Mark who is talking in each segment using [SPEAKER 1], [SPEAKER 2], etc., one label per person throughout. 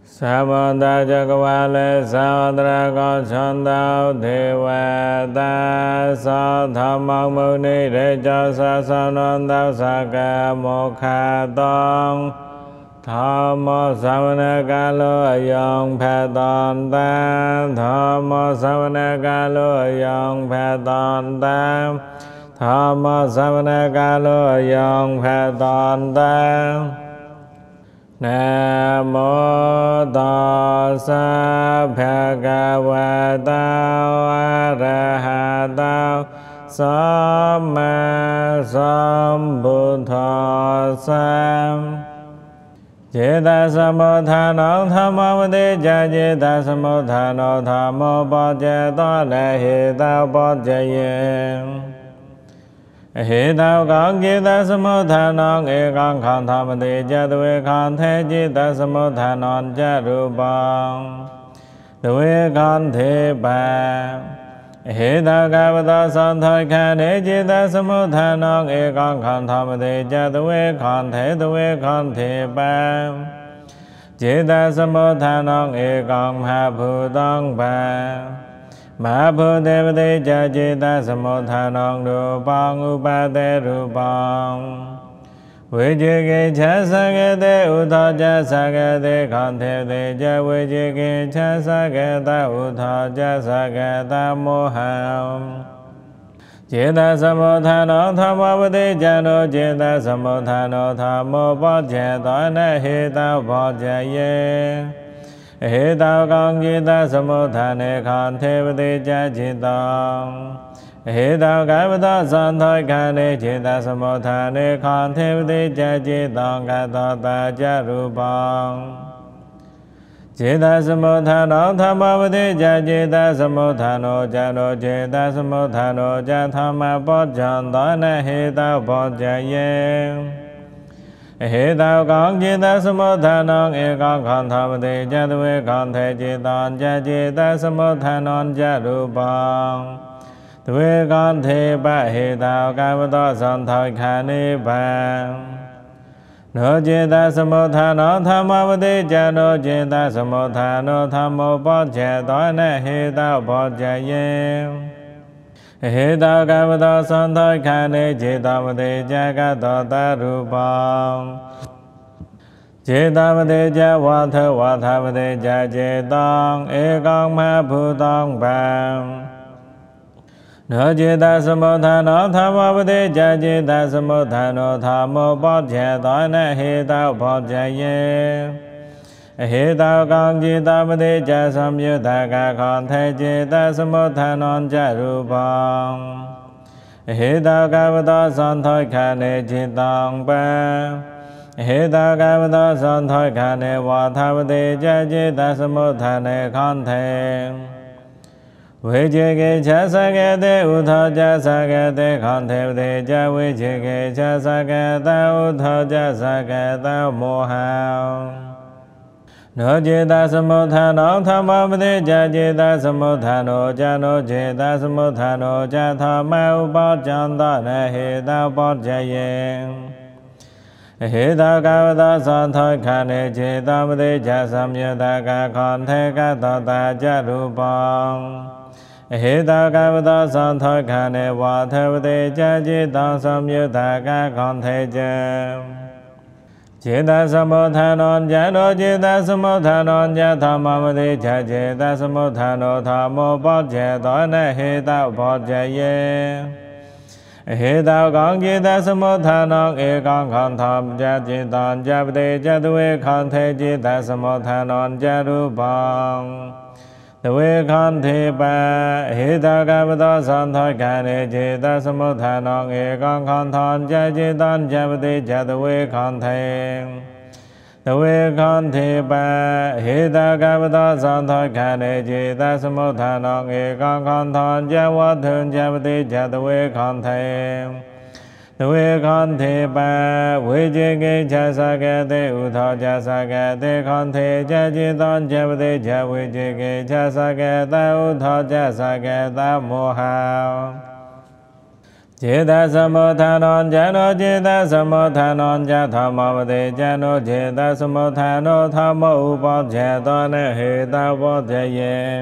[SPEAKER 1] Sa mô ta cha ca wa le sa tra co chan tao thi wa ta sa tham mong mâu ni để cho sa non tao sa ca mô kha tông tham mô sa va na ca lô yong pha ton ta tham mô sa va na ca lô yong pha ton ta tham mô sa va na ca lô yong pha ton ta Nam mô Tassa Bhagavata Arahato Samma Sambuddhassa Jeta Samudhano Thamavati Jeta Samudhano Thamo Bhajato Nahita Bhajaye Hê tao con chi ta samô tha non e con khăn tham ti cha tuệ khăn thế chi ta samô tha non cha ru bang tuệ khăn thế ba hê tao ca ba ta san thoi khăn e chi ta samô tha non e con khăn tham ti cha tuệ khăn thế ba chi ta samô tha non e con ha phu tông ba Ma Bhu Đề Bồ Cha Chi Ta Samô Tha Non Ru Bang Upa Te Ru Bang Vê Chê Kê Cha Sa Kê Te U Tha Cha Sa Kê Te Khan Thế Te Cha Vê Chê Kê Cha Sa Kê Ta U Tha Cha Sa Kê Ta Mô Hàm Chê Ta Samô Tha Non Tha Mô Bồ Đề Cha Nô Chê Ta Samô Tha Non Tha Mô Bồ Chê Toa Na Hê Ta Bồ Chê Yê Hê tao con chi ta samô tha ne khan thế bồ đề cha chi tông hê tao cái bồ tát san thoi khan ne chi ta samô tha ne khan thế bồ đề cha chi tông ca to ta cha ru bang chi ta samô tha no tham ma bồ đề cha chi ta samô tha no cha no chi ta samô tha no cha tham ma bồ chan to na hê tao bồ cha ye Hê tao con chi ta samô tha non e con khăn tham ti cha tuệ khăn thế chi ton cha chi ta samô tha non cha ru bang tuệ khăn thế ba hê tao ca bồ tát san thoi kha ni ba Nô chi ta samô tha non tham ma bồ đề cha nô chi ta samô tha no tham mô bồ cha toa na hê tao bồ cha ye Hê tao ca bồ tát san thoi kha ni chi ta bồ đề cha ca to ta ru bang Chê ta bồ đề cha wa tha bồ đề cha chê tông e con ma phu tông bang Nô chê ta samô tha no tham mô bồ đề cha chê ta samô tha no tham mô bồ cha toa na hê tao bồ cha ye Hê tao con chi ta bồ đề cha sam yu tha ca khon thế chê ta samô tha non cha ru bang Hê tao ca bồ tát san thoi kha ne chi tông ba Hê tao ca bồ tát san thoi kha ne wa tha bồ đề cha chi ta samô tha ne khon thế Vê chê kê cha sa kê te u tha cha sa kê te khon thế bồ đề cha vê chê kê cha sa kê ta u tha cha sa kê ta mô hào Nô chê ta samô tha non tham ma bồ đề cha chê ta samô tha no cha nô chê ta samô tha no cha tham ma u bồ chan ta na hê ta bồ cha ye Hê tao ca bồ tát san thoi kha ne chê ta bồ đề cha sam yu tha ca khon thế ca to ta cha ru bang Hê tao ca bồ tát san thoi kha ne wa tha bồ đề cha chi tông sam yu tha ca khon thế cha Chê ta samô tha non cha no chê ta samô tha non cha tham ma bồ đề cha chê ta samô tha no tham mô bồ cha toa na hê tao bồ cha ye Hê tao con chi ta samô tha non e con khăn tham cha chi ton cha bồ đề cha tuệ khăn thế chi ta samô tha non cha ru bang tuệ khăn thế ba hê tao ca bồ tát san thoi kha ne chi ta samô tha non e con khăn tham cha chi ton cha bồ đề cha tuệ khăn thế tuệ khăn thế ba hê tao ca bồ tát san thoi kha ne chi ta samô tha non e con khăn tham cha wa thun cha bồ đề cha tuệ khăn thế tuệ khăn thế ba vê chê kê cha sa kê te u tha cha sa kê te khăn thế cha chi ton cha bồ đề cha vê chê kê cha sa kê ta u tha cha sa kê ta mô hào จิตสมุทฐานนจโนจิตสมุทฐานนจธรรมวเดจโนจิตสมุทฐานธรรมอุปเจตนเหตวเจเย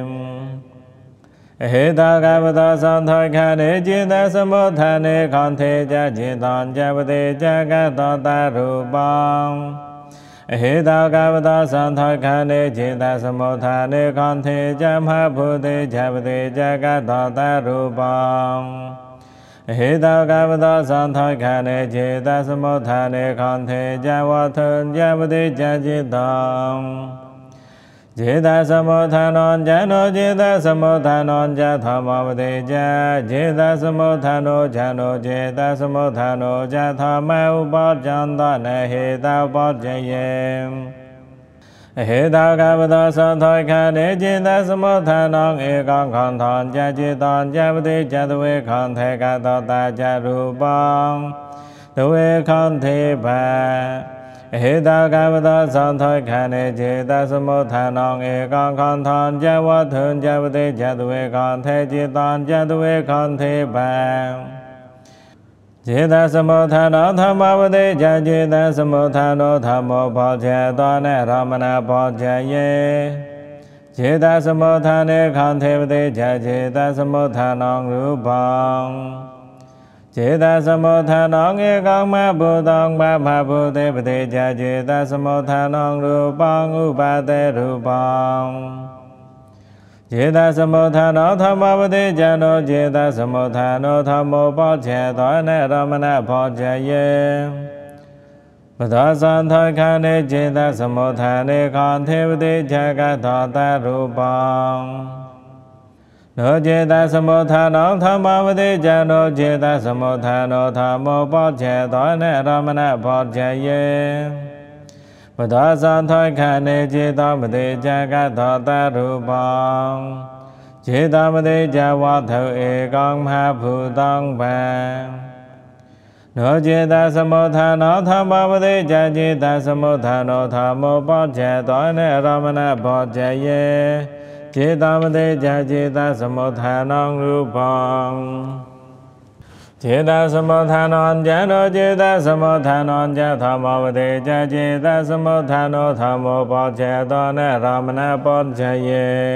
[SPEAKER 1] เหตกาปตสันทขานิจิตสมุทฐานิขันเทจจิตัญจปฏิจกัตตารูปังเหตกาปตสันทขานิจิตสมุทฐานิขันเทจมหาภูติจปฏิจกัตตารูปังเหตกาปตสันทขานิจิตสมุทฐานิขันเทจวัฏัญจปฏิจจิตังจิตสมุทฐานนจโนจิตสมุทฐานนจธรรมวเดจจิตสมุทฐานจโนจิตสมุทฐานจธรรมอุปจันตนเหตปเจเยเหตกาปตสันทขานิจิตสมุทฐานังเอกังขันธัญจจิตัญจปฏิจตเวขันเทกัตตาจารูปังตเวขันเทภะเหตกาปตสันทขานิจิตสมุทฐานังเอกังขันธัญจวัฏัญจปฏิจตเวขันเทจิตัญจตเวขันเทภะจิตสมุทฐานธรรมวเดจจิตสมุทฐานธรรมโพเจตนรมณโพเจเยจิตสมุทฐานิขันเทปฏิจจิตสมุทฐานังรูปังจิตสมุทฐานังเอกังมะภูตังมะภะภูเตปฏิจจิตสมุทฐานังรูปังอุปาเตรูปังจิตสมุทฐานธรรมวเดจโนจิตสมุทฐานธรรมโพเจตนรมณโพเจเยปตสันทขานิจิตสมุทฐานิขันเทปฏิจกัตตารูปังโนจิตสมุทฐานธรรมวเดจโนจิตสมุทฐานธรรมโพเจตนรมณโพเจเยปตสันทขานิจิตปฏิจกัตตารูปังจิตปฏิจวัฏฏเอกังมหาภูตังปะโนจิตสมุทฐานธรรมวเดจจิตสมุทฐานธรรมโพเจตนรมณโพเจเยจิตปฏิจจิตสมุทฐานังรูปังจิตสมุทฐานจโนจิตสมุทฐานจธรรมวเดจจิตสมุทฐานธรรมโพเจตนรมณโพเจเย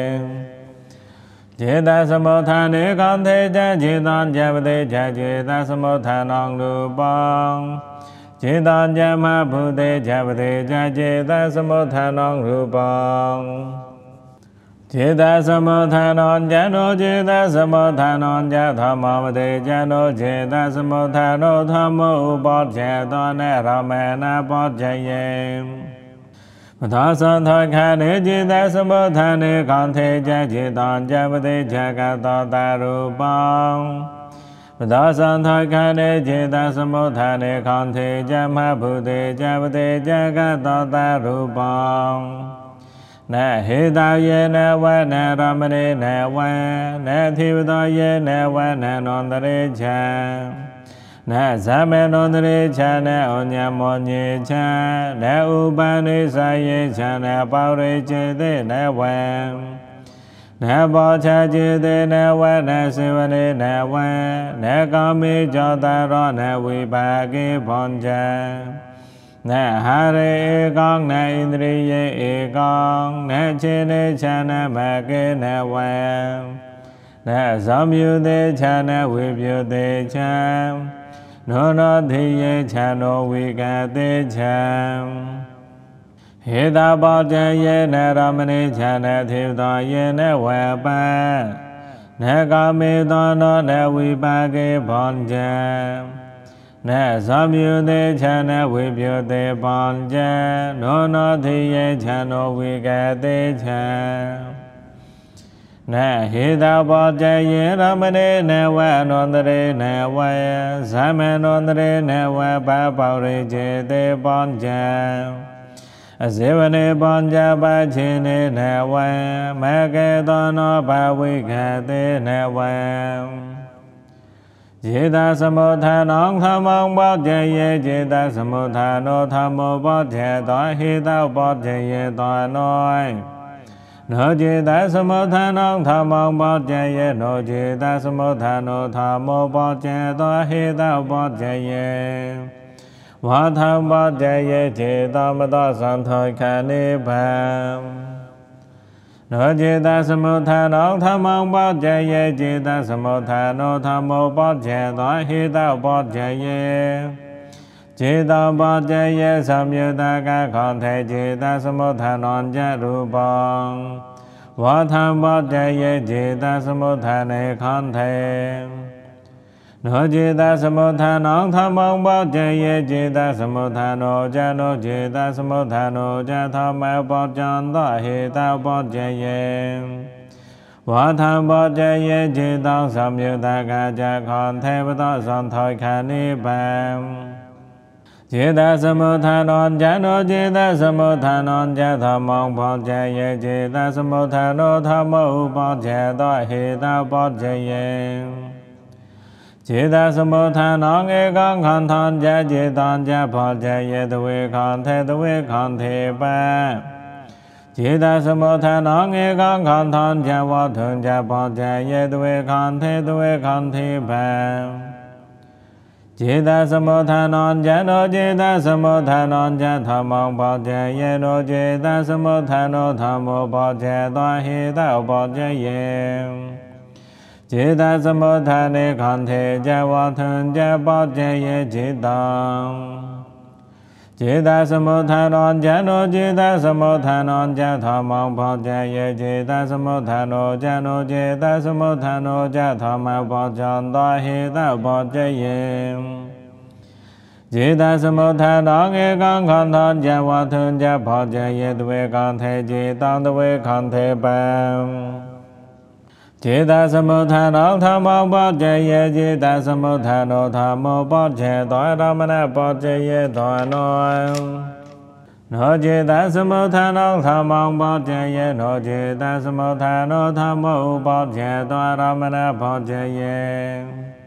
[SPEAKER 1] จิตสมุทฐานิขันเทจจิตัญจปฏิจจิตสมุทฐานังรูปังจิตัญจมหาภูเตจปฏิจจิตสมุทฐานังรูปังจิตสมุทฐานจโนจิตสมุทฐานจธรรมวเดจโนจิตสมุทฐานธรรมอุปเจตนรมณโพเจเยปตสันทขานิจิตสมุทฐานิขันเทจจิตัญจปฏิจกัตตารูปังปตสันทขานิจิตสมุทฐานิขันเทจมหาภูติจปฏิจกัตตารูปังนะเหตายเนวะนะรามเนเนวะนะทิวตายเนวะนะนนตเรชานะสาเมนนตเรชานะอญามญเยชานะอุปาณิสายเยชานะปาวเรเจเตนะวะนะปอชาเจเตนะวะนะสิวเนนะวะนะกามิจตารนะวิภากิปัญจนะหาเรเอกังนะอินทรีเยเอกังนะเชเนชานะมะเกนะวะนะสัมยุเตชานะวิปยุเตชาโนโนทิเยชาโนวิกาเตชาเหตาปเจเยนะรามเนชานะเทวตาเยนะวะปะนะกาเมตโนนะวิปาเกปัญจนะสัมยุเตชานะวิปยุเตปัญจโนโนทิเยชาโนวิกาเตชานะเหตาปเจเยรามเนนะวะนนตเรนะวะสามันนตเรนะวะปะปาวเรเจเตปัญจอเสวเนปัญจปัจเจเนนะวะมะเกตโนภาวิกาเตนะวะจิตสมุทฐานธรรมังโพเจเยจิตสมุทฐานธรรมโพเจตหิตาโพเจเยตโนย no jeta samudhano thammo bojjaye no jeta samudhano thammo bojjaye to hita bojjaye wa tham bojjaye jeta mata santhoi kha nibbān no jeta samudhano thammo bojjaye jeta samudhano thammo bojjaye to hita bojjaye jeta bojjaye samyutta kha thể jeta samudhano rūpaṃ wa tham bojjaye jeta samudhane kha thể no jeta samudhano thammo bojjaye jeta samudhano no jeta samudhano thammo bojjaye to hita bojjaye wa tham bojjaye jeta samyutta kha thể mata santhoi kha nibbān jeta samudhano no jeta samudhano thammo bojjaye jeta samudhano thammo bojjaye to hita bojjaye jeta samudhano ekam khantham jeta bojjaye tve khan the pa jeta samudhano ekam khantham vathun bojjaye tve khan the pa jeta samudhano no jeta samudhano thammo bojjaye no jeta samudhano thammo bojjaye to hita bojjaye jeta samudhane kha thể vathun bojjaye jeta samudhano no jeta samudhano thammo bojjaye jeta samudhano no jeta samudhano thammo bojjaye to hita bojjaye jeta samudhano ekam khantham vathun bojjaye tve khan the pa jeta samudhano thammo bojjaye jeta samudhano thammo bojjaye to ramana bojjaye to no jeta samudhano thammo bojjaye no jeta samudhano thammo bojjaye to ramana bojjaye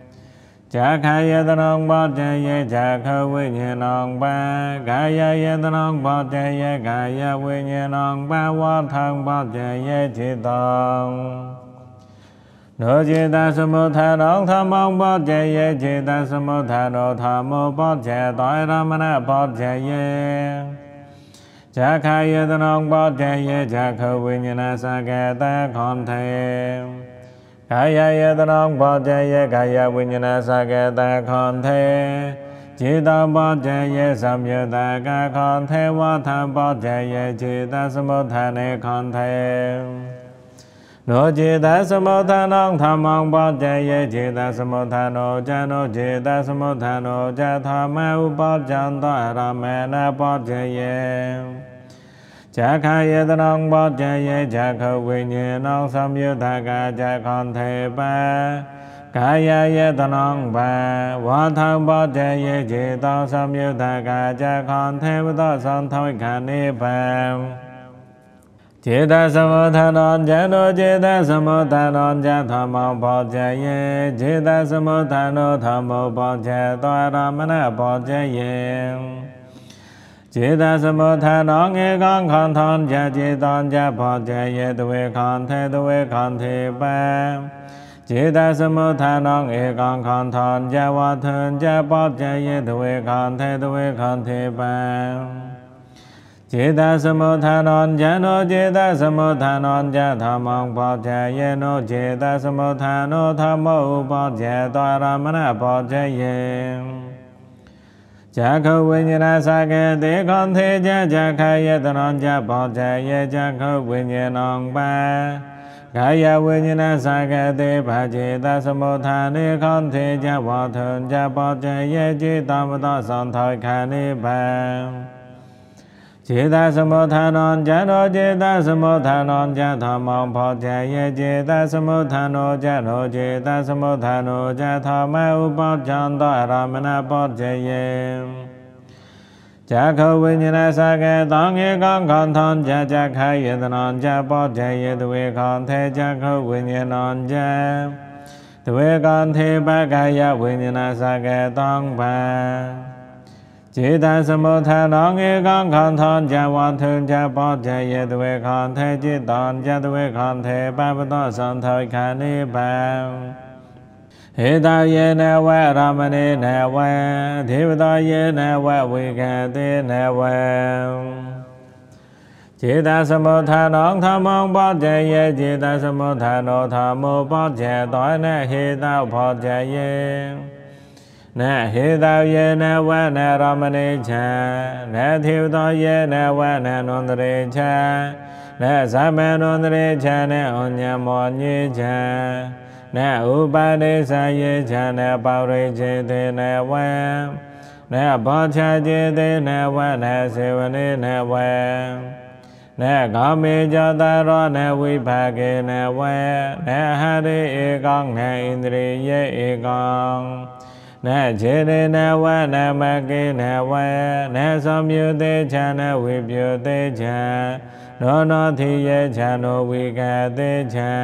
[SPEAKER 1] Jakhayatanam bojjaye jakha viññānaṃ pa Gāyayatanam bojjaye gāya viññānaṃ pa Vatham bojjaye cittaṃ no jeta samudhano thammo bojjaye jeta samudhano thammo bojjaye to ramana bojjaye Jakhayatanam bojjaye jakha viññāna saketa kha thể Gāyayatanam bojjaye gāya viññāna saketa kha thể jeta bojjaye samyutta kha thể vatham bojjaye jeta samudhane kha thể no jeta samudhano thammo bojjaye jeta samudhano no jeta samudhano thammo bojjaye to ramana bojjaye Jakhayatanam bojjaye jakha viññānaṃ samyutta kha thể pa Gāyayatanam pa Vatham bojjaye jeta samyutta kha thể mata santhoi kha nibbān jeta samudhano no jeta samudhano thammo bojjaye jeta samudhano thammo bojjaye to ramana bojjaye jeta samudhano ekam khantham jeta bojjaye tve khan the pa jeta samudhano ekam khantham vathun bojjaye tve khan the pa jeta samudhano no jeta samudhano thammo bojjaye no jeta samudhano thammo bojjaye to ramana bojjaye jakha viññāna saketa kha thể jakhayatanam bojjaye jakha viññānaṃ pa Gāya viññāna saketa pa jeta samudhane kha thể vathun bojjaye jeta mata santhoi kha nibbān jeta samudhano no jeta samudhano thammo bojjaye jeta samudhano no jeta samudhano thammo bojjaye to ramana bojjaye jakha viññāna saketa ekam khantham jakhayatanam bojjaye tve khan the jakha viññānaṃ tve khan the pa Gāya viññāna saketa pa จิตาสมุทฐานองเอกังขันธอนจะวัฏถึงจะปอจะเยตเวขันเทจิตตอนจะตเวขันเทปะปะตอสันทอยขานิบาเหตาเยเนวะรามณีเนวะเทวตาเยเนวะวิกาเตเนวะจิตาสมุทฐานองธรรมองปอจะเยจิตาสมุทฐานองธรรมโปอจะตอยเนเหตาปอจะเยนะเหตาเยนะวะนะรามณีชานะเทวตาเยนะวะนะนนทเรชานะสัมมนนทเรชานะอัญญมอญิชานะอุปาเดสายชานะปาริเจเตนะวะนะปัจฉาเจเตนะวะนะเสวเนนะวะนะกามิจตารนะวิภาเกนะวะนะหะเรเอกังนะอินทรียเอกังนะเจเรนะวะนะมะเกนะวะนะสัมยุเตชะนะวิปยุเตชะโนโนทิเยชะโนวิกาเตชะ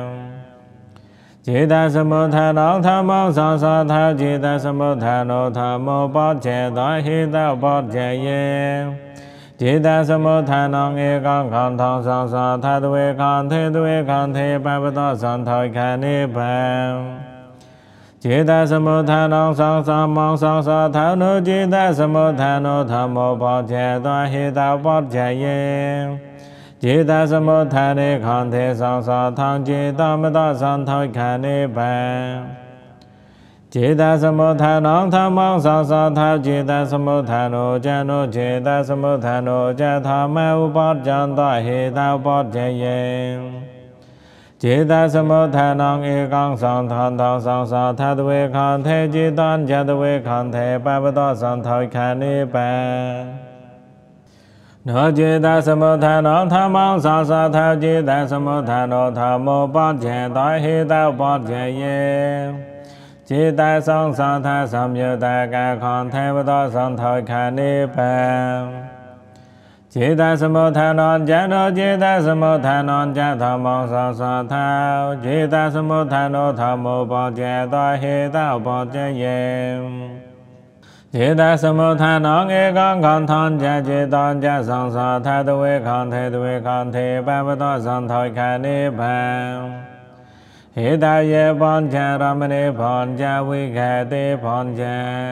[SPEAKER 1] จิตาสมุทฐานองธรรมองสังสารทาจิตาสมุทฐานองธรรมโปเจตอยหิตาปอเจเยจิตาสมุทฐานองเอกังขันธองสังสารทาตเวขันเทตเวขันเทปะปะตอสันทอยขานิพพานจิตาสมุทฐานองสังสารมองสังสารทานุจิตาสมุทฐานองธรรมโปเจตอยหิตาปอเจเยจิตาสมุทฐานิขันเทสังสารทังจิตามตสันทอยขานิพพานจิตาสมุทฐานองธรรมองสังสารทาจิตาสมุทฐานโอจโนจิตาสมุทฐานโอจะธรรมะอุปัจจันตเหตาปัจเจเยจิตาสมุทฐานองเอกังสังทานทองสังสารทาตเวขันเทจิตันจะตเวขันเทปะปะตอสันทอยขานิพพานโนจิตาสมุทฐานองธรรมองสังสารทาจิตาสมุทฐานองธรรมโมปัจเจตอยหิตาปัจเจเยจิตาสังสารทาสัมยุตากาขันเทปะตอสันทอยขานิพพานจิตาสมุทฐานองจะโนจิตาสมุทฐานองจะธรรมองสังสารทาจิตาสมุทฐานองธรรมโมปัจเจตอยหิตาปัจเจเยจิตาสมุทฐานองเอกังขันธอนจะจิตันจะสังสารทาตเวขันเทตเวขันเทปะปะตอสันทอยขานิพพานเหตาเยปัญจารามณีปัญจวิกาเตปัญจ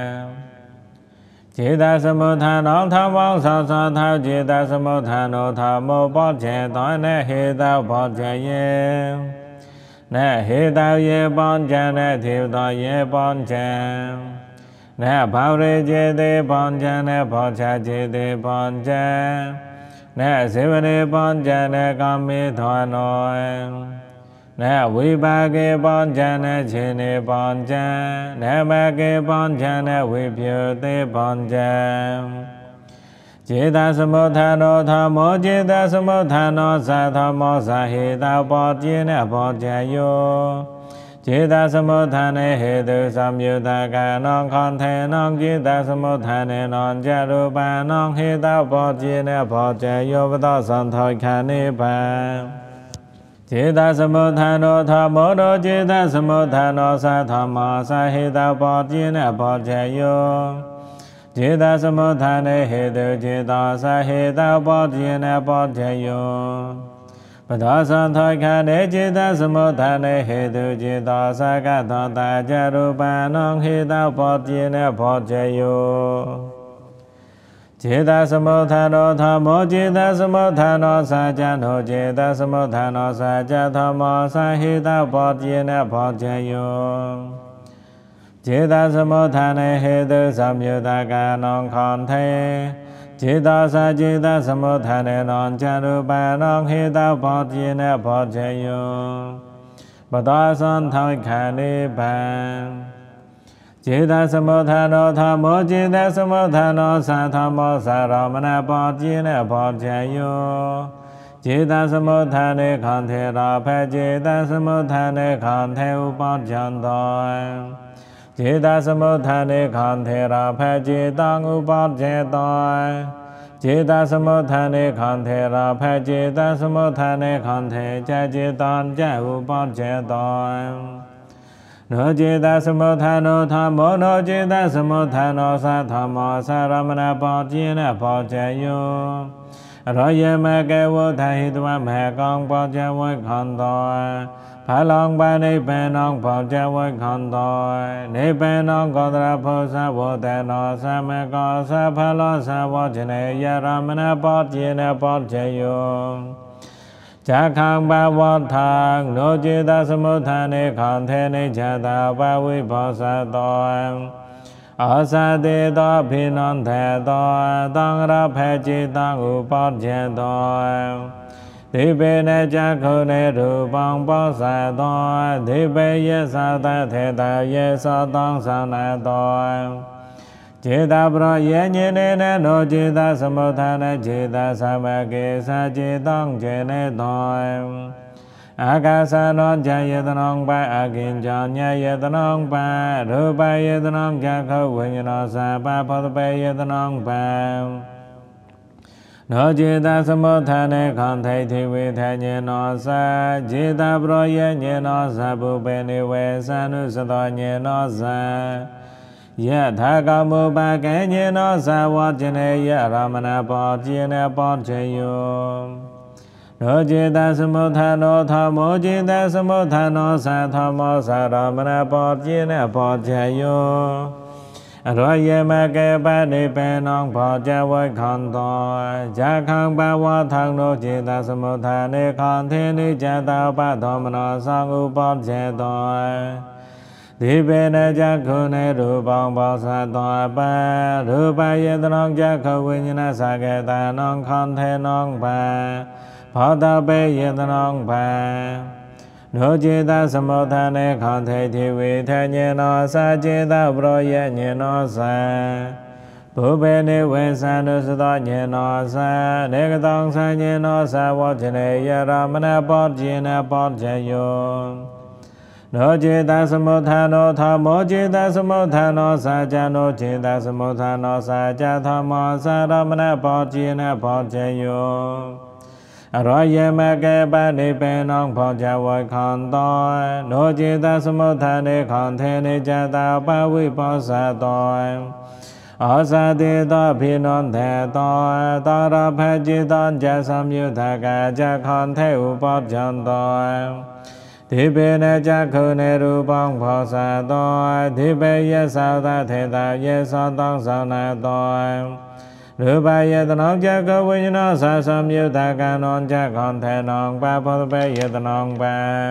[SPEAKER 1] จิตาสมุทฐานองธรรมองสังสารทาจิตาสมุทฐานองธรรมโมปัจเจตอยนะเหตาปัจเจเยนะเหตาเยปัญจนะเทวตาเยปัญจนะภาริเจเตปัญจนะปัจฉาเจเตปัญจนะเสวเนปัญจนะกามิทวานอยนะวิภาเกปัญจนะเชเนปัญจนะมะเกปัญจนะวิปยุเตปัญจจิตาสมุทฐานองธรรมโมจิตาสมุทฐานองสัทธโมสัเหตาปัจเจนะปัจเจโยจิตาสมุทฐานิเหตุสัมยุตตากานังขันเทนังจิตาสมุทฐานินังจารุปานังเหตาปัจเจนะปัจเจโยปตสันทอยขานิพพานจิตาสมุทฐานองธรรมโมโนจิตาสมุทฐานองสัทธโมสัเหตาปัจเจนะปัจเจโยจิตาสมุทฐานิเหตุจิตาสัเหตาปัจเจนะปัจเจโยปตสันทอยขานิจิตาสมุทฐานิเหตุจิตาสักตตาจารุปานังเหตาปัจเจนะปัจเจโยจิตาสมุทฐานองธรรมโมจิตาสมุทฐานองสัจจโนจิตาสมุทฐานองสัจจธรรมสัเหตาปัจเจนะปัจเจโยจิตาสมุทฐานิเหตุสัมยุตตากานังขันเทจิตาสัจจิตาสมุทฐานินังจารุปานังเหตาปัจเจนะปัจเจโยปตสันทอยขานิพพานจิตาสมุทฐานองธรรมโมจิตาสมุทฐานองสัทธโมสารมณปัจเจนะปัจเจโยจิตาสมุทฐานิขันเทราภจิตาสมุทฐานิขันเทอุปัจจันตจิตาสมุทฐานิขันเทราภจิตังอุปัจเจตจิตาสมุทฐานิขันเทราภจิตาสมุทฐานิขันเทจะจิตันจะอุปัจเจต no jeta samuthano thamo no jeta samuthano sa thamo sa ramana pojina pojayo royamake wotahitwa mekong pojawai khanto Phalong ba ni bè nong phò cha với khẩn tội ni bè nong có tra phô sa vô tè nọ sa mê có sa phá lo sa vô chê nê ya ramana bọt chê nê bọt chê yu cha khang ba vô thang nô chê ta samu tha ni khẩn thế ni cha ta ba vi phò sa tội ở sa ti to phi non thè tội tăng ra phê chi tăng u bọt chê tội Thị bê nê cha khâu nê rù bông bó sa tội Thị bê yê sa ta thê ta yê sa tông sa nà tội Chê ta pro yê nhê nê nê nô chê ta sa mô tha nê chê ta sa mê kê sa chê tông chê nê tội A ca sa non cha yê ta nông ba a kinh chọn nha yê ta nông ba Rù ba yê ta nông cha khâu quên yê nô sa ba phô ta bê yê ta nông ba Nó chê ta samu tha nê khẩn thầy thi vi thầy nhê nọ sa Chê ta pro yê nhê nọ sa bù bê ni vê sa nu sa to nhê nọ sa Yê tha ca mù ba kê nhê nọ sa vọt chê nê yê ramana bọt chê nê bọt chê yu Nó chê ta samu tha nô tha mô chê ta samu tha nô sa tha mô sa ramana bọt chê nê bọt chê yu Rồi mà kê ba đi bè nông phò cha với khẩn tội Cha khăn ba vô thang nô chê ta samu tha ni khẩn thế ni cha ta ba thọ mà nọ sang u bọt chê tội Thì bê nê cha khu nê rù bông bọt sa tội ba Rù ba yê ta nông cha khu vi nhê sa kê ta nông khẩn thế nông ba Phò ta bê yê ta nông ba Nô chê ta samu tha nê khẩn thầy thi vi thầy nhê nọ sa chê ta pro yê nhê nọ sa Bố bê nê vê sa nô sa to nhê nọ sa Nê ca tông sa nhê nọ sa vô chê nê yê ramana bọt chê nê bọt chê yu Nô chê ta samu tha nô tha mô chê ta samu tha nô sa cha nô chê ta samu tha nô sa cha tha mô sa ramana bọt chê nê bọt chê yu Rồi yê mê kê ba ni bê nông phò cha với khẩn tội Nô chê ta samu tha ni khẩn thế ni cha ta ba vi phò sa tội Ở sa ti to phi non thè tội Ta ra phê chi tôn cha sam yu tha ca cha khẩn thế u bọt chân tội Thị bê nê cha khu nê rù bông phò sa tội Thị bê yê sao ta thê ta yê sa tông sao nà tội Rư ba yê ta nông cha khâu vi nhê sa sam yu tha ca non cha khẩn thê nông ba phô ta bê yê ta nông ba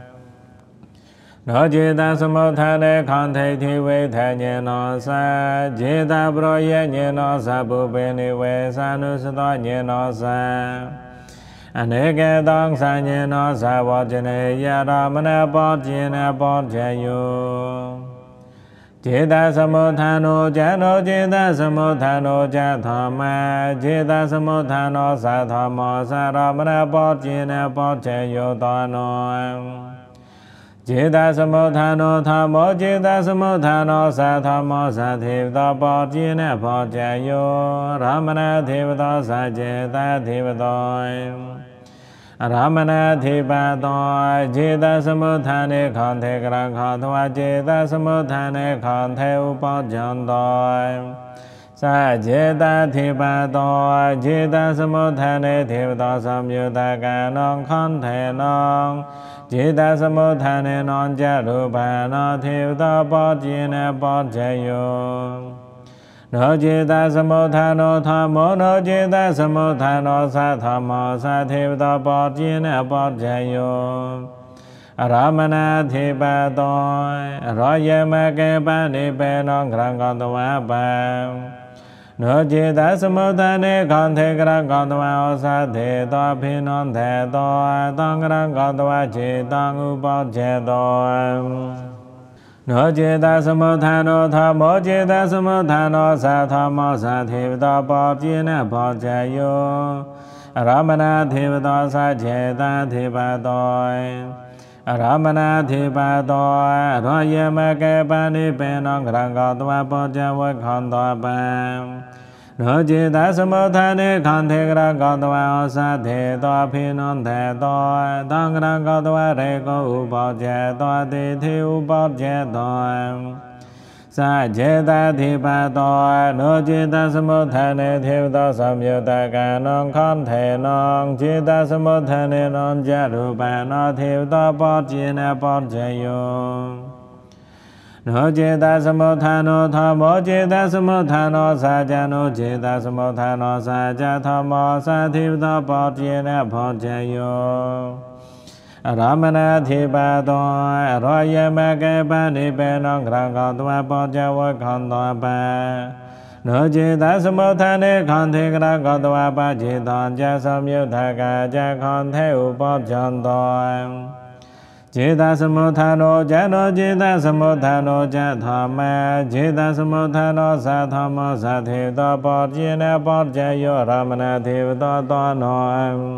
[SPEAKER 1] Nó chê ta samu tha nê khẩn thầy thi vi thầy nhê nọ sa Chê ta pro yê nhê nọ sa bù bê ni vê sa nu sa to nhê nọ sa Nê kê tông sa nhê nọ sa vọt chê nê yê ramana bọt chê nê bọt chê yu Chê ta samu tha nô cha nô chê ta samu tha nô cha tha ma Chê ta samu tha nô sa tha mô sa ramana bọt chê nê bọt chê yu to nô Chê ta samu tha nô tha mô chê ta samu tha nô sa tha mô sa thiv to bọt chê nê bọt chê yu Ramana thiv to sa chê ta thiv tôi Ramana thiv ba tôi Chê ta samu tha ni khẩn thê kra khẩn thoa Chê ta samu tha ni khẩn thê u bọt chân tôi Sa chê ta thiv ba tôi Chê ta samu tha ni thiv to sam yu ta ca non khẩn thê non Chê ta samu tha nê non cha rù bà nô thiv to bọt chê nê bọt chê yu Nô chê ta samu tha nô tha mô nô chê ta samu tha nô sa tha mô sa thiv to bọt chê nê bọt chê yu Ramana thiv ba tôi Rồi yê mê kê ba ni bê nông khẳng con tô á ba Nô chê ta samu tha ni khẩn thê khẳng con tô á ô sa thê to phi non thè to Tông khẳng con tô á chê tông u bọt chê to Nô chê ta samu tha nô tha mô chê ta samu tha nô sa tha mô sa thiv to bọt chê nê bọt chê yu Ramana thiv to sa chê ta thiv ba tôi Ramana thiv ba tôi Rồi yê mê kê ba ni bê nông khẳng con tô á bọt chê với khẩn to ba Nô chế ta sơ mô tha ni khăn thế ra có tòa ô sa thế tòa phi non thế tòa tăng ra có tòa rê có u bò chế tòa tì thi u bò chế tòa sa chế ta thi ba tòa nô chế ta sơ mô tha ni thiêu tòa sâm yêu ta ca non khăn thế non chế ta sơ mô tha ni non chế rù bà nó thiêu tòa bò chế nè bò chế yêu Nô chế ta sơ mô tha nô tha mô chế ta sơ mô tha nô sa cha nô chế ta sơ mô tha nô sa cha tha mô sa thiêu tha bò chế nè bò chế yêu Ramana thi ba toa Rô ye ma ke ba ni pe nong krang ko toa bò chế vô khăn toa ba Nô chế ta sơ mô tha ni khăn thi krang ko toa ba chế toàn cha sâm yêu tha ca cha khăn thế u bò chân toa chế ta sơ mô tha nô cha nô chế ta sơ mô tha nô cha tha ma chế ta sơ mô tha nô sa tha mô sa thiêu tha bò chế nè bò chế yêu Ramana thiêu tha toa nô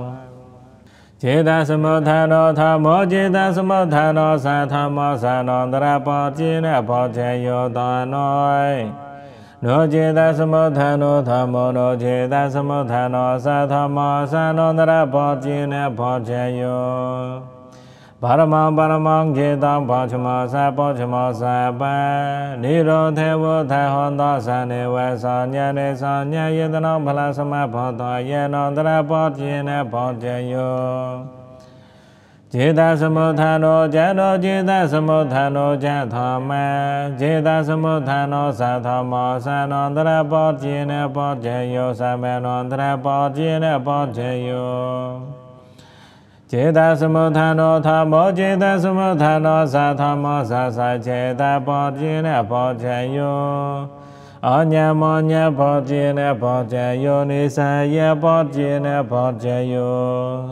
[SPEAKER 1] chế ta sơ mô tha nô tha mô chế ta sơ mô tha nô sa tha mô sa nô tra bò chế nè bò chế yêu toa nô nô chế ta sơ mô tha nô tha mô nô chế ta sơ mô tha nô sa tha mô sa nô tra bò chế nè bò chế yêu Paramang chế tăng bò chô mô sa ba Ni rô thế vô thai hôn tỏ sa ni vay sa nha yê tân ông phala sa ma bò tỏ yê nô tra bò chế nè bò chế yêu chế ta sơ mô tha nô cha nô chế ta sơ mô tha nô cha tha ma chế ta sơ mô tha nô sa tha mô sa nô tra bò chế nè bò chế yêu sa mê nô tra bò chế nè bò chế yêu chế ta sơ mô tha nô tha mô chế ta sơ mô tha nô sa tha mô sa chế ta bò chế nè bò chế yêu ở nhà mô nhà bò chế nè bò chế yêu ni sa ye bò chế nè bò chế yêu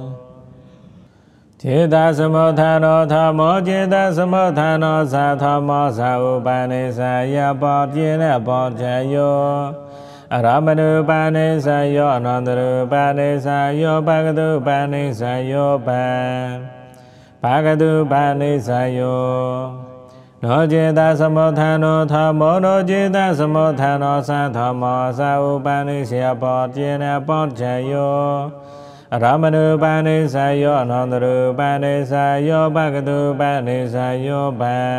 [SPEAKER 1] chế ta sơ mô tha nô tha mô chế ta sơ mô tha nô sa tha mô sa u ba ni sa ye bò chế nè bò chế yêu Ramanu ba ni sa yo Anandaru ba ni sa yo Bhagadu ba ni sa yo Bhagadu ba ni sa yo Nô chế ta sơ mô tha nô tha mô nô chế ta sơ mô tha nô sa tha mô sa u ba ni sa bò chế nè bò chế yo Ramanu ba ni sa yo Anandaru ba ni sa yo Bhagadu ba ni sa yo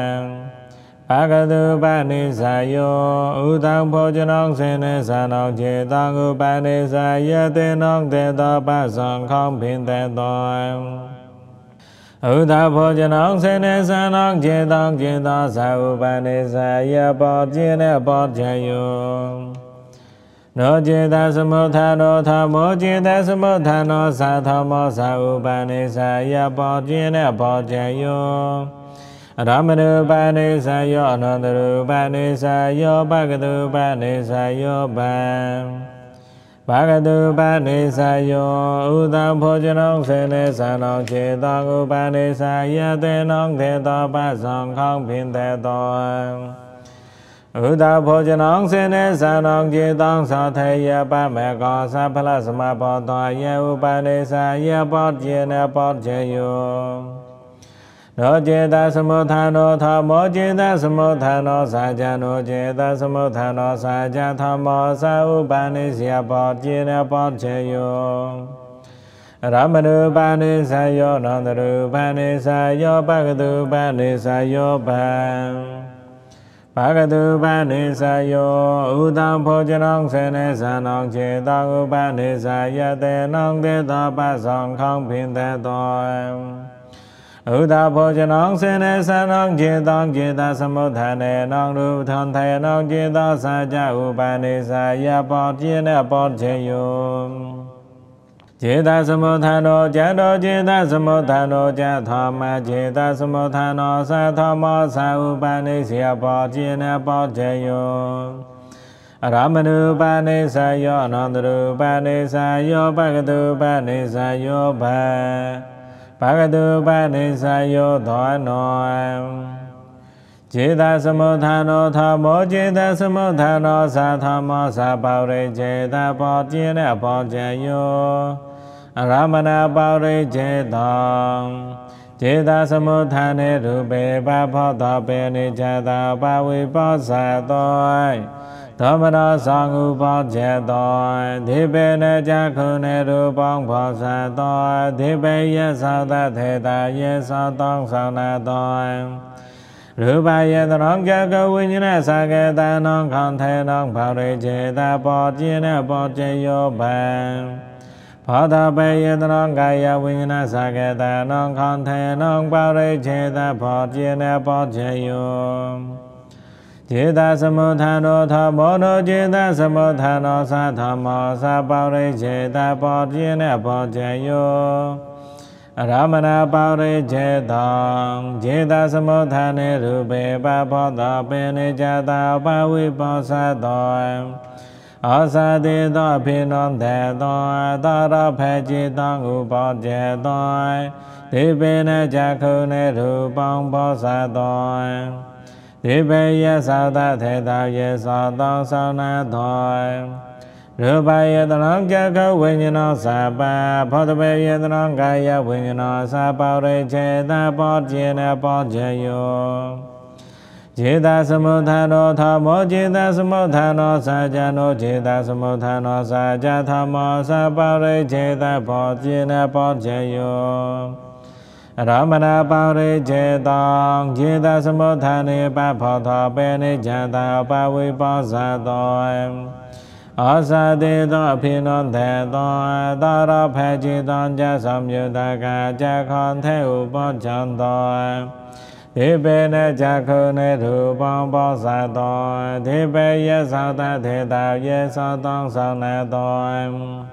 [SPEAKER 1] Bhagadu ba ni sa yo U tăng phô chân ông sen ni sa nông chế tăng u ba ni sa ye te nông te to ba song không phiền te toan U tăng phô chân ông sen ni sa nông chế to sa u ba ni sa ye bò chế nè bò chế yo Nô chế ta sơ mô tha nô tha mô chế ta sơ mô tha nô sa tha mô sa u ba ni sa ye bò chế nè bò chế yo Ramanu ba ni sa yo Anandaru ba ni sa yo Bhagadu ba ni sa yo Bhagadu ba ni sa yo U tăng phô chân ông sen ni sa nông chế tăng u ba ni sa ye te nông te to ba song không phiền te toan U tăng phô chân ông sen ni sa nông chế tăng sa thế ye ba mẹ có sa phala sa ma bò toa ye u ba ni sa ye bò chế nè bò chế yo Nô chế ta sơ mô tha nô tha mô chế ta sơ mô tha nô sa cha nô chế ta sơ mô tha nô sa cha tha mô sa u ba ni sa bò chế nè bò chế yo Ramanu ba ni sa yo Anandaru ba ni sa yo Bhagadu ba ni sa yo Bhagadu ba ni sa yo U tăng phô chân ông sen ni sa nông chế tăng u ba ni sa ye te nông te to ba song không phiền te toan U ta phô chân ông sen ni sa nông chế ta sơ mô tha ni nông ru thân thầy nông chế ta sa cha u ba ni sa ye bò chế nè bò chế yo chế ta sơ mô tha nô cha đô chế ta sơ mô tha nô cha tha ma chế ta sơ mô tha nô sa tha mô sa u ba ni sa bò chế nè bò chế yo Ramanu ba ni sa yo Anandaru ba ni sa yo Bhagadu ba ni sa yo Bhagadu ba ni sa yo thoa nô chế ta sơ mô tha nô tha mô chế ta sơ mô tha nô sa tha mô sa bao rê chế ta bò chế nè bò chế yo Ramana bao rê chế tông chế ta sơ mô tha ni rù bê ba phô tha bê ni cha ta ba vi bó sa tôi Tho Đa Sang U Bát Chế Tôi Thi Bê Nê Chá Khu Nê Rū Bông Phật Sa Tôi Thi Bê Yê Sao Ta Thê Ta Yê Sao Tông Sao Na Tôi Rū Bā Yê Ta Nông Chá Khu Vinh Như Nê Sa Kê Ta Nông Khăn Thê Nông Phật Rê Chế Ta Bát Chế Nê Bát Chế Yô Bang Phật Ta Bê Yê Ta Nông Ca Yê Vinh Như Nê Sa Kê Ta Nông Khăn Thê Nông Phật Rê Chế Ta Bát Chế Nê Bát Chế Yô Chế Ta Samu Tha Nô Tha Mô Nô Chế Ta Samu Tha Nô Sa Tha Mô Sa Bā Rê Chế Ta Bát Chế Nê Bát Chế Yô Ramana Bā Rê Chế Tông Chế Ta Samu Tha Nê Rū Bê Bā Phật Ta Bê Nê Chā Ta Bā Vī Bā Sa Tôi Ở Sa Tê Tôi Phi Nôn Thê Tôi Ta Ra Phê Chế Tông U Bát Chế Tôi Tê Bê Nê Chā Khu Nê Rū Bông Phật Sa Tôi Tê Bê Yê Sao Ta Thê Ta Yê Sao Tông Sao Na Tôi Rū Bā Yê Ta Nông Chá Khu Vinh Như Nô Sa Bā Phật Ta Bê Yê Ta Nông Ca Yê Vinh Như Nô Sa Bā Rê Chế Ta Bát Chế Nê Bát Chế Yô Chế Ta Samu Tha Nô Tha Mô Chế Ta Samu Tha Nô Sa Chā Nô Chế Ta Samu Tha Nô Sa Chā Tha Mô Sa Bā Rê Chế Ta Bát Chế Nê Bát Chế Yô Ramana Bā Rê Chế Tông Chế Ta Samu Tha Nê Bā Phật Ta Bê Nê Chā Ta Bā Vī Bā Sa Tôi Ở Sa Tê Tôi Phi Nôn Thê Tôi Ta Ra Phê Chế Tông Chá Sam Yu Ta Ca Chá Khon Thê U Bát Chăn Tôi Thi Bê Nê Chá Khu Nê Rū Bông Phật Sa Tôi Thi Bê Yê Sao Ta Thê Ta Yê Sao Tông Sao Na Tôi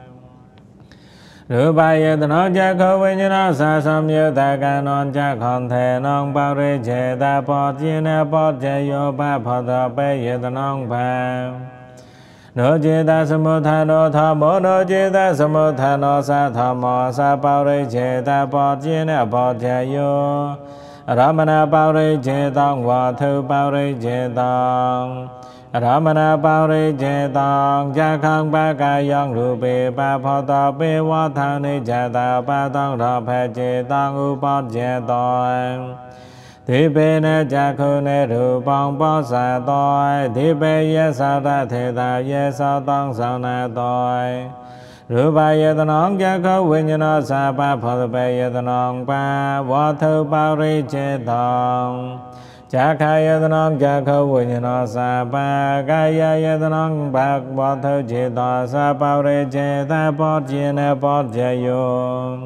[SPEAKER 1] Rū Bā Yê Ta Nông Chá Khu Vinh Như Nô Sa Sam Yu Ta Ca Nông Chá Khon Thê Nông Bā Rê Chế Ta Bát Chế Nê Bát Chế Yô Bā Phật Ta Bê Yê Ta Nông Bā Nô Chế Ta Samu Tha Nô Tha Mô Nô Chế Ta Samu Tha Nô Sa Tha Mô Sa Bā Rê Chế Ta Bát Chế Nê Bát Chế Yô Ramana Bā Rê Chế Tông Hòa Thư Bā Rê Chế Tông Ramana Bā Rê Chế Tông Chá Khăn Bā Ca Yong Rū Bê Bā Phật Ta Bê Vā Thang Nê Chā Ta Bā Tông Ra Phê Chế Tông U Bát Chế Tôi Thi Bê Nê Chá Khu Nê Rū Bông Phật Sa Tôi Thi Bê Yê Sao Ta Thê Ta Yê Sao Tông Sao Na Tôi Rū Bā Yê Ta Nông Chá Khu Vinh Như Nô Sa Bā Phật Ta Bê Yê Ta Nông Bā Vā Thư Bā Rê Chế Tông Chá Kha Yê Ta Nông Chá Khu Vinh Như Nô Sa Bā Ca Yê Yê Ta Nông Bā Vā Thư Chế Tông Sa Bā Rê Chế Ta Bát Chế Nê Bát Chế Yô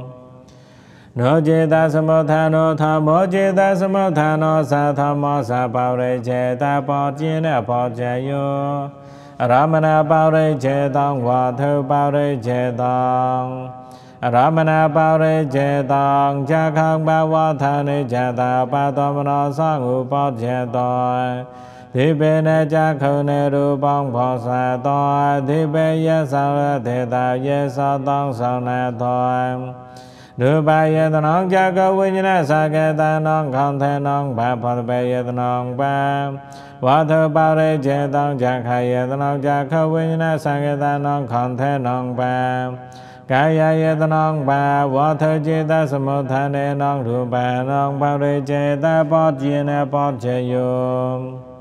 [SPEAKER 1] Nô Chế Ta Samu Tha Nô Tha Mô Chế Ta Samu Tha Nô Sa Tha Mô Sa Bā Rê Chế Ta Bát Chế Nê Bát Chế Yô Ramana Bā Rê Chế Tông Hòa Thư Bā Rê Chế Tông Ramana Bā Rê Chế Tông Chá Khăn Bā Vā Thang Nê Chā Ta Bā Tông Nô Sang U Bát Chế Tôi Thi Bê Nê Chá Khu Nê Rū Bông Phật Sa Tôi Thi Bê Yê Sao Ta Thê Ta Yê Sao Tông Sao Na Tôi Rū Bā Yê Ta Nông Chá Khu Vinh Như Nê Sa Kê Ta Nông Khon Thê Nông Bā Phật Ta Bê Yê Ta Nông Bā Vā Thư Bā Rê Chế Tông Chá Kha Yê Ta Nông Chá Khu Vinh Như Nê Sa Kê Ta Nông Khon Thê Nông Bā Ca Yê Ta Nông Bā Vā Thư Chế Ta Samu Tha Nê Nông Rū Bā Nông Bā Rê Chế Ta Bát Chế Nê Bát Chế Yô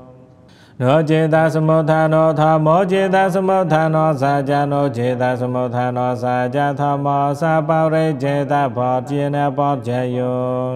[SPEAKER 1] Nô Chế Ta Samu Tha Nô Tha Mô Chế Ta Samu Tha Nô Sa Chā Nô Chế Ta Samu Tha Nô Sa Chā Tha Mô Sa Bā Rê Chế Ta Bát Chế Nê Bát Chế Yô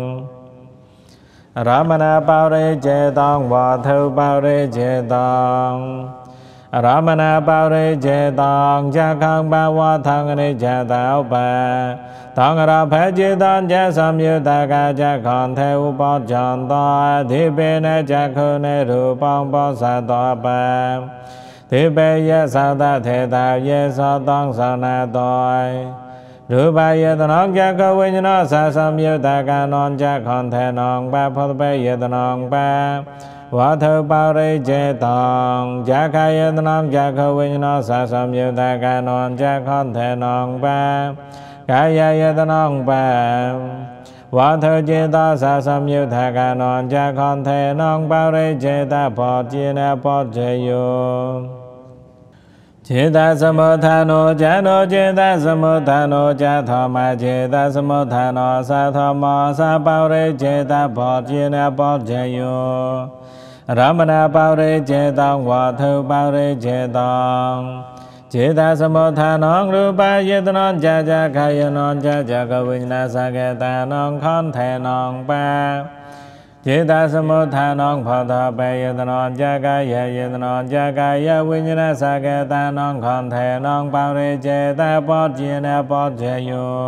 [SPEAKER 1] Ramana Bā Rê Chế Tông Hòa Thư Bā Rê Chế Tông Ramana Bā Rê Chế Tông Chá Khăn Bā Vā Thang Nê Chā Ta Bā Tông Ra Phê Chế Tông Chá Sam Yu Ta Ca Chá Khon Thê U Bát Chăn Tôi Thi Bê Nê Chá Khu Nê Rū Bông Phật Sa Tôi Bā Thi Bê Yê Sao Ta Thê Ta Yê Sao Tông Sao Na Tôi Rū Bā Yê Ta Nông Chá Khu Vinh Như Nô Sa Sam Yu Ta Ca Nông Chá Khon Thê Nông Bā Phật Ta Bê Yê Ta Nông Bā Vā Thư Bā Rê Chế Tông Chá Kha Yê Ta Nông Chá Khu Vinh Như Nô Sa Sam Yu Ta Ca Nông Chá Khon Thê Nông Bā Ca Yê Ta Nông Bā Vā Thư Chế Ta Sa Sam Yu Ta Ca Nông Chá Khon Thê Nông Bā Rê Chế Ta Bát Chế Nê Bát Chế Yô Chế Ta Samu Tha Nô Chá Nô Chế Ta Samu Tha Nô Chá Tha Ma Chế Ta Samu Tha Nô Sa Tha Mô Sa Bā Rê Chế Ta Bát Chế Nê Bát Chế Yô รัมนาปาริเจตังวะทุปาริเจตังเจตสมุทฐานังรูปายตนังจะจะขายนังจะจะกวิญญาสเกตานังขันเทนังปะเจตสมุทฐานังภาตาเปยตนังจะกายเยตนังจะกายวิญญาสเกตานังขันเทนังปาริเจตาปัจเจนะปัจเจโย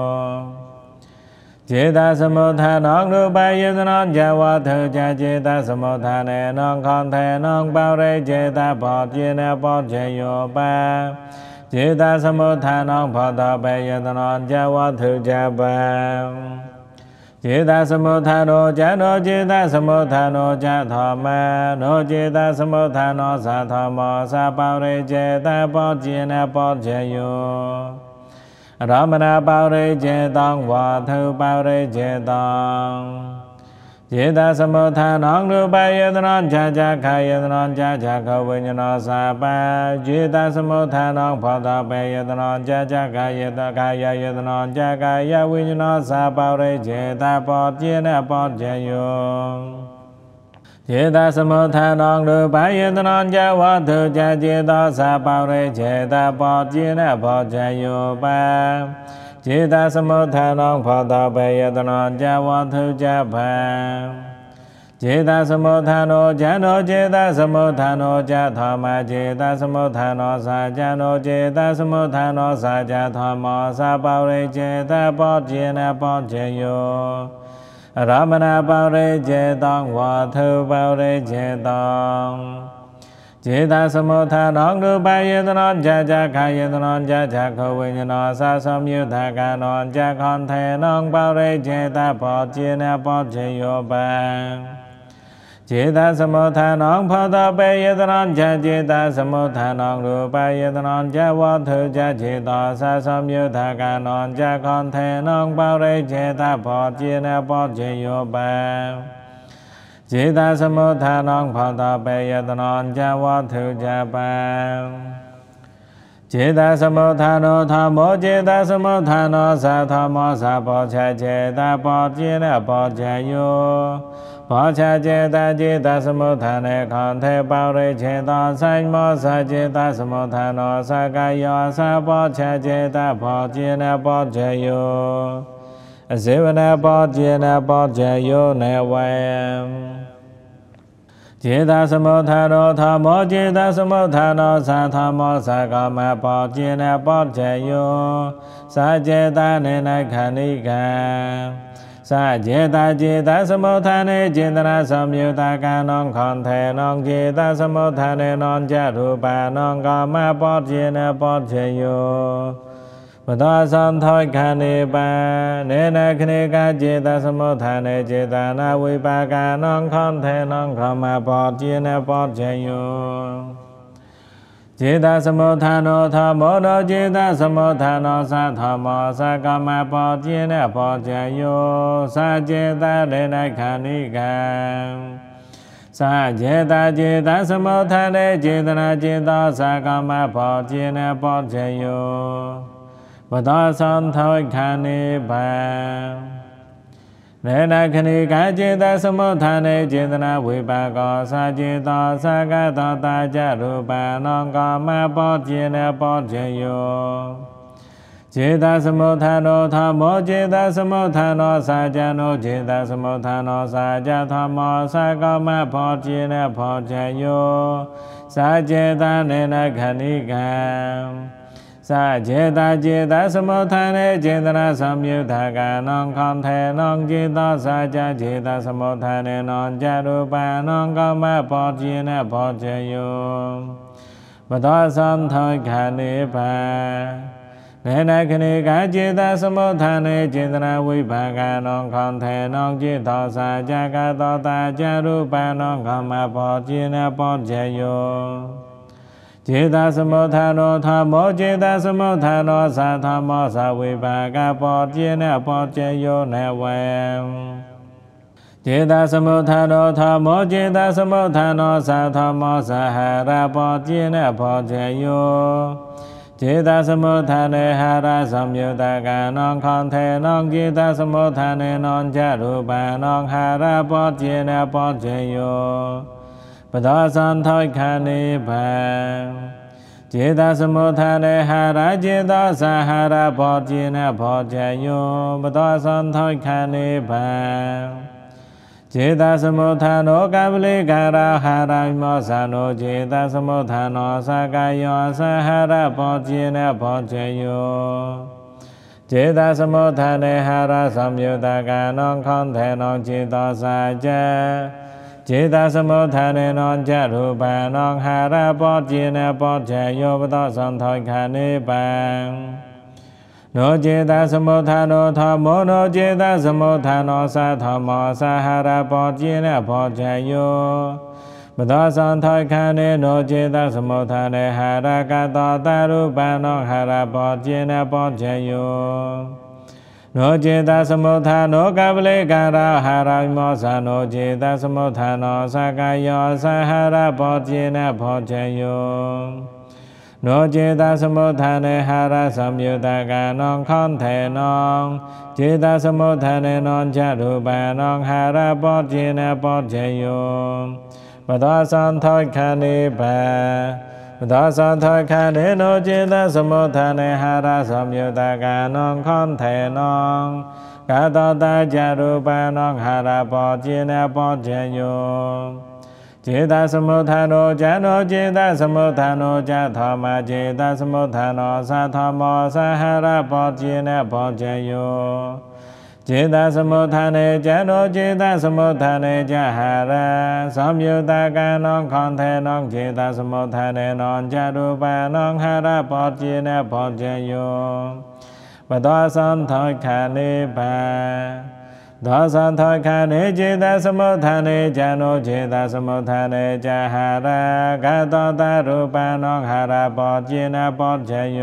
[SPEAKER 1] เจตสมุทฐานังรูปายตนังจะวัฏถุจะเจตสมุทฐานังขันเทนังปาริเจตาปัจเจนะปัจเจโยปะเจตสมุทฐานังภาตาเปยตนังจะวัฏถุจะปะเจตสมุทฐานังจะโนเจตสมุทฐานังจะธรรมะโนเจตสมุทฐานังสัทธรรมะสัพปะริเจตาปัจเจนะปัจเจโยรัมนาปาริเจตังวะทุปาริเจตังเจตสมุทฐานังรูปายตนังจะจะขายตนังจะจะขวิญญาณสัพพะเจตสมุทฐานังภาตาเปยตนังจะจะขายตกายยตนังจะกายวิญญาณสัพปะริเจตาปัจเจนะปัจเจโยเจตสมุทฐานังรูปายตนังจะวัฏถุจะเจตสัพปะริเจตาปัจเจนะปัจเจโยปะเจตสมุทฐานังภาตาเปยตนังจะวัฏถุจะภะเจตสมุทฐานังจะโนเจตสมุทฐานังจะธรรมะเจตสมุทฐานังสัจจโนเจตสมุทฐานังสัจจธรรมะสัพปะริเจตาปัจเจนะปัจเจโยรัมนาปาริเจตังวะทุปาริเจตังเจตสมุทฐานังรูปายตนังจะจะขายตนังจะจะขวิญญาณสัสสมยุทธกานังจะขันเทนังปาริเจตาปัจเจนะปัจเจโยปะเจตสมุทฐานังภาตาเปยตนังจะเจตสมุทฐานังรูปายตนังจะวัฏถุจะเจตสัสสมยุทธกานังจะขันเทนังปาริเจตาปัจเจนะปัจเจโยปะเจตสมุทฐานังภาตาเปยตนังจะวัฏถุจะปะเจตสมุทฐานังธรรมโมเจตสมุทฐานังสัทธรรมะสัพพะเจตาปัจเจนะปัจเจโยปัจเจตาเจตสมุทฐานังขันเทปาริเจตาสัยโมสัจเจตสมุทฐานังสักกายสัพพะเจตาปัจเจนะปัจเจโยเสวนาปัจเจนะปัจเจโยเนเวเจตสมุทฐานังธรรมโมเจตสมุทฐานังสัทธรรมะสักกามะปัจเจนะปัจเจโยสัจเจตาเนนะขันธิกาสัจเจตาเจตสมุทฐานังเจตนาสัมยุตตากานังขันเทนังเจตสมุทฐานังนันจะรูปานังกามะปัจเจนะปัจเจโยปตสันทอยขันธิปาเนนะคณิกาเจตสมุทฐานังเจตนาวิปากานังขันเทนังกามะปัจเจนะปัจเจโยเจตสมุทฐานังธรรมโมโนเจตสมุทฐานังสัทธรรมะสักกามะปัจเจนะปัจเจโยสัจเจตาเนนะขันธิกาสัจเจตาเจตสมุทฐานังเจตนาเจตสักกามะปัจเจนะปัจเจโยปตสันทอยขันธิปาเนนะคณิกาเจตสมุทฐานังเจตนาวิปากสัจเจตสักกตตาจารูปานังกามะปัจเจนะปัจเจโยเจตสมุทฐานังธรรมโมเจตสมุทฐานังสัจจโนเจตสมุทฐานังสัจจธรรมะสักกามะปัจเจนะปัจเจโยสัจเจตาเนนะคณิกาสัจเจตาเจตสมุทฐานังเจตนาสัมยุทธกานังขันเทนังเจตสัจจเจตสมุทฐานังนันจะรูปานังกามะปัจเจนะปัจเจโยปตสันทอยขันธิปาเนนะคณิกาเจตสมุทฐานังเจตนาวิภากานังขันเทนังเจตสัจจกตตาจารูปานังกามะปัจเจนะปัจเจโยเจตสมุทฐานังธรรมโมเจตสมุทฐานังสัทธรรมะสัพวิภากาปัจเจนะปัจเจโยเนเวเจตสมุทฐานังธรรมโมเจตสมุทฐานังสัทธรรมะสหราปัจเจนะปัจเจโยเจตสมุทฐานังหาราสัมยุตตากานังขันเทนังเจตสมุทฐานังนันจะรูปานังหาราปัจเจนะปัจเจโยปปะทอสันทอยคานิบังเจตสมุทเนหาราเจตสหาราพอเจนะพอเจโยปะทอสันทอยคานิบังเจตสมุทโนกาบลิการาหาราวิโมสโนเจตสมุทโนสกายโยสหาราพอเจนะพอเจโยเจตสมุทเนหาราสัมยุตตกานังคันเทนังเจตสาเจเจตสมุทเนนังจารุปานังหาราปอเจนะปอเจโยปะทอสันทอยคานิปังโนเจตสมุทโนธรรมโมโนเจตสมุทโนสัทธรรมสหาราปอเจนะปอเจโยปะทอสันทอยคานิโนเจตสมุทเนหารากาตตารุปานังหาราปอเจนะปอเจโยโนเจตสมุทโนกาบลิการาหาราวิโมสโนเจตสมุทโนสกายโยสหาราปอเจนะพอเจโยโนเจตสมุทเนหาราสัมยุตตกานังคันเทนังเจตสมุทเนนังจารุปานังหาราปอเจนะปอเจโยปะทอสันทอยคานิปังปะทอสันทอยคานิโนเจตสมุทเนหาราสัมยุตตกานังคันเทนังกาตตาจารุปานังหาราปอเจนะปอเจโยเจตสมุทโนจาโนเจตสมุทโนจาธรรมเจตสมุทโนสัทธรรมสหาราปอเจนะปอเจโยเจตสมุทเนจาโนเจตสมุทเนจาหาราสัมยุตตกานังคันเทนังเจตสมุทเนนังจารุปานังหาราปอเจนะปอเจโยปะทอสันทอยคานิปังทอสันทอยคานิเจตสมุทเนจาโนเจตสมุทเนจาหารากาตตารุปานังหาราปอเจนะปอเจโย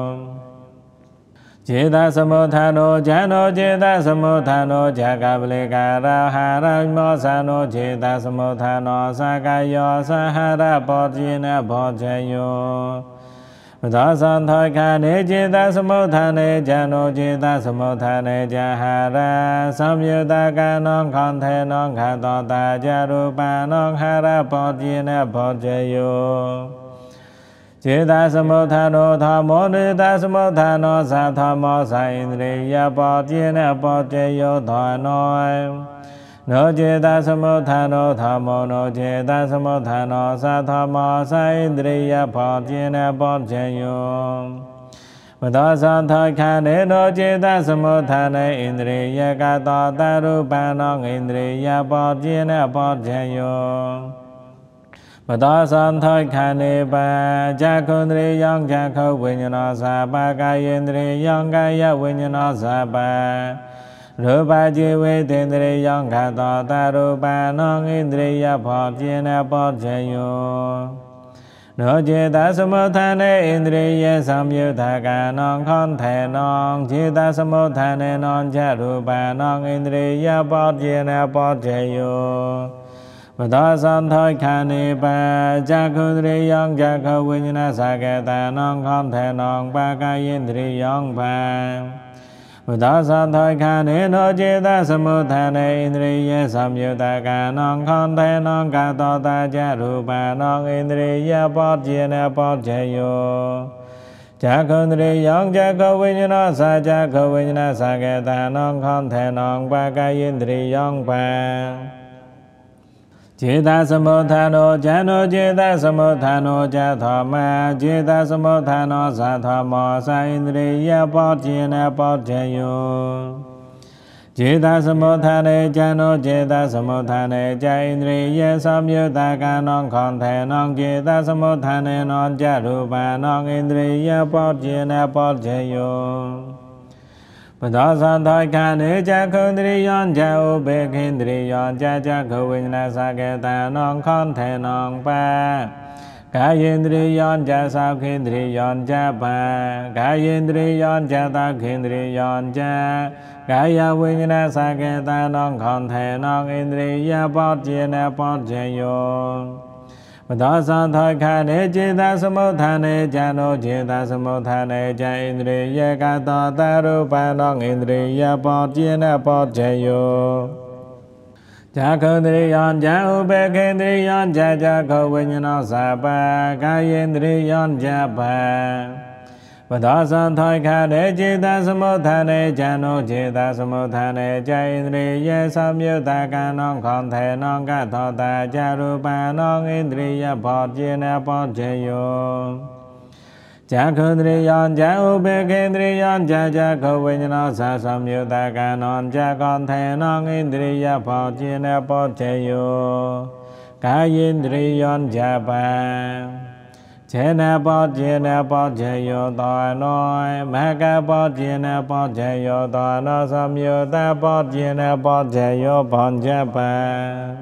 [SPEAKER 1] เจตสมุทโนจาโนเจตสมุทโนจากาบลิการาหาราวิโมสโนเจตสมุทโนสกายโยสหาราปอเจนะปอเจโยปะทอสันทอยคานิเจตสมุทเนจาโนเจตสมุทเนจาหาราสัมยุตตกานังคันเทนังคาตตาจารุปานังหาราปอเจนะปอเจโยเจตสมุทโนธรรมโมนิตสมุทโนสัทธรรมสาอินทรียปอเจนะปอเจโยถอยน้อยโนเจตสมุทโนธรรมโมโนเจตสมุทโนสัทธรรมสาอินทรียปอเจนะปอเจโยปะทอสันทอยคานิโนเจตสมุทเนอินทรียกาตตารุปานังอินทรียปอเจนะปอเจโยปะทอสันทอยคานิปังจักขุนทรียังจักขวิญญาณสัพพะกายินทรียังกายวิญญาณสัพพะรูปะจิเวทินทรียังคาตตารูปานังอินทรียพอเจนะปอเจโยโนเจตสมุทเนอินทรียสัมยุตตกานังคันเทนังเจตสมุทเนนังจารุปานังอินทรียปอเจนะปอเจโยปะทอสันทอยคานิปังจักขุนทรียังจักขวิญญาณสักเกตานังคันเทนังปากายินทรียังปังปะทอสันทอยคานิโนเจตสมุทเนอินทรียสัมยุตตกานังคันเทนังกาตตาจารุปานังอินทรียปอเจนะปอเจโยจักขุนทรียังจักขวิญญาณสัจจักขวิญญาณสักเกตานังคันเทนังปากายินทรียังปังเจตสมุทโนจาโนเจตสมุทโนจาธรรมเจตสมุทโนสัทธรรมสาอินทรียปอเจนะปอเจโยเจตสมุทเนจาโนเจตสมุทเนจาอินทรียสัมยุตตกานังคันเทนังเจตสมุทเนนังจารุปานังอินทรียปอเจนะปอเจโยปะทอสันทอยคานิจักขุนทรียังจาอุเบกินทรียังจาจักขวิญญาณสักเกตานังคันเทนังปากายินทรียังจาสักขินทรียังจาปากายินทรียังจาตักขินทรียังจากายวิญญาณสักเกตานังคันเทนังอินทรียปอเจนะปอเจโยปะทอสันทอยคานิเจตสมุทเนจาโนเจตสมุทเนจาอินทรียกาตตารูปานังอินทรียปอเจนะปอเจโยเจ cha khâu triyon cha ube khe triyon cha khâu vinyana sapa kayin triyon cha pa Vada san thoi kha de chita samudhane cha no chita samudhane cha indriya samyutta ka non khon the non ka tho ta cha rupa non indriya bhot chena bhot cheyo cha khâu triyon cha ube khe triyon cha khâu vinyana sa samyutta ka non cha con the non indriya bhot chena bhot cheyo ka indriyon cha pa Chena bọt cheyo tòa nói Mẹ ca bọt cheyo tòa nó Sam yu ta bọt cheyo bọt cha pa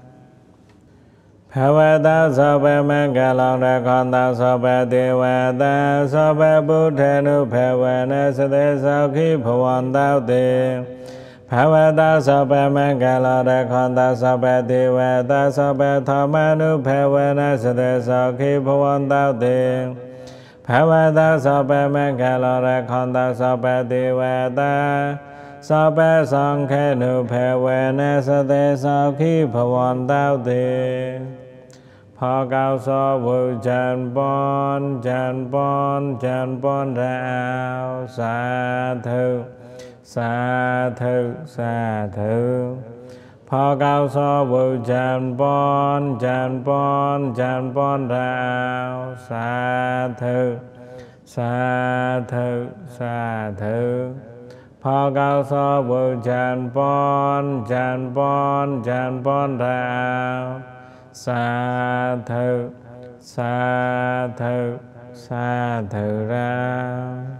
[SPEAKER 1] Bhavata sabha mangala rakhanta sabha devata sabha buddhanu bhavana sade sakhi bhavantau te Bhavata sabha mangala rakhanta sabha devata sabha thamanu bhavana sade sakhi bhavantau te Bhavata sabha mangala rakhanta sabha devata sabha sankhenu bhavana sade sakhi bhavantau te Phật cao so vụ trần bon rao sa thư Phật cao so vụ trần bon rao sa thư Phật cao so vụ trần bon rao sa thư ra